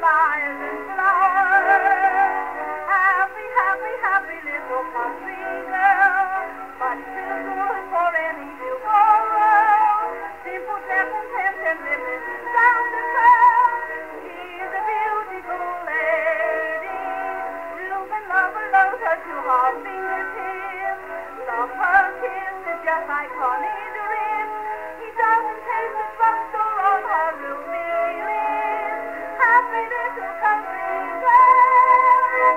butterflies and flowers. Happy, happy, happy little country girl, but too good for any tomorrow. Simple dress and pants and ribbons down the curl. She's a beautiful lady. Ruben loves her to her fingertips. Love her kiss is just like honey drip. He doesn't taste the drugstore on her ruby lips. Happy little country girl.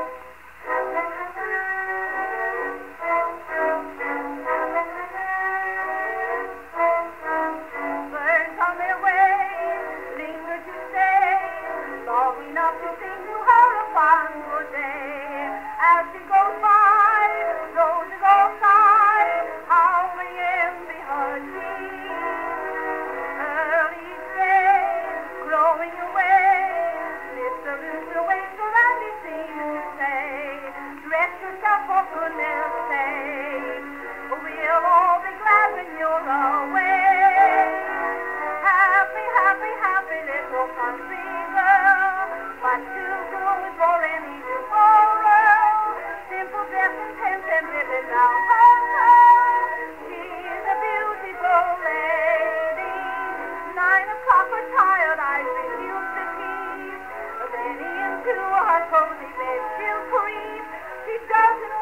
Birds on their way linger to stay long enough to sing to her a fine good day. As she goes by, roses all sigh, howling envy her cheek. Early day, growing away, Mr. Rooster wakes her and he seems to say, dress yourself for goodness sake, we'll all be glad when you're away. Happy, happy, happy little country girl, but too good for any tomorrow. Simple dress and pants and ribbons down her curl. She's a beautiful lady. 9 o'clock, her tired eyes refuse to keep. Then into her cozy bed she'll creep. She doesn't